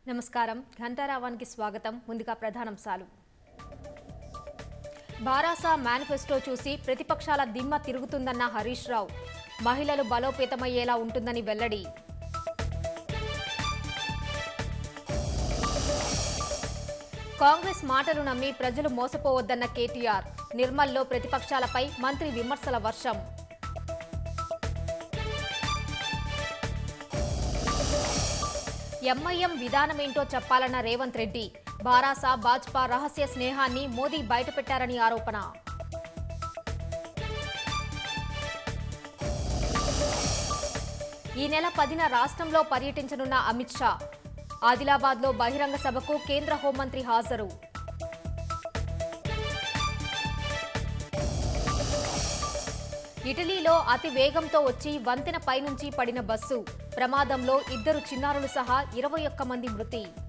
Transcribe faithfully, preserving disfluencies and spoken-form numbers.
నమస్కారం ఘంటారావానికి స్వాగతం. ముందుగా ప్రధానాంశాలు. బారాసా మేనిఫెస్టో చూసి ప్రతిపక్షాల దిమ్మ తిరుగుతుందన్న హరీష్ రావు. మహిళలు బలోపేతమయ్యేలా ఉంటుందని వెల్లడి. కాంగ్రెస్ మాటలు నమ్మి ప్రజలు మోసపోవద్దన్న కేటీఆర్. నిర్మల్లో ప్రతిపక్షాలపై మంత్రి విమర్శల వర్షం. ఎంఐఎం విధానమేంటో చెప్పాలన్న రేవంత్ రెడ్డి. బారాసా భాజపా రహస్య స్నేహాన్ని మోదీ బయటపెట్టారని ఆరోపణ. ఈ నెల పదిన రాష్ట్రంలో పర్యటించనున్న అమిత్ షా. ఆదిలాబాద్లో బహిరంగ సభకు కేంద్ర హోంమంత్రి హాజరు. ఇటలీలో అతి వేగంతో వచ్చి వంతెన పైనుంచి పడిన బస్సు. ప్రమాదంలో ఇద్దరు చిన్నారులు సహా ఇరవై ఒక్క మంది మృతి.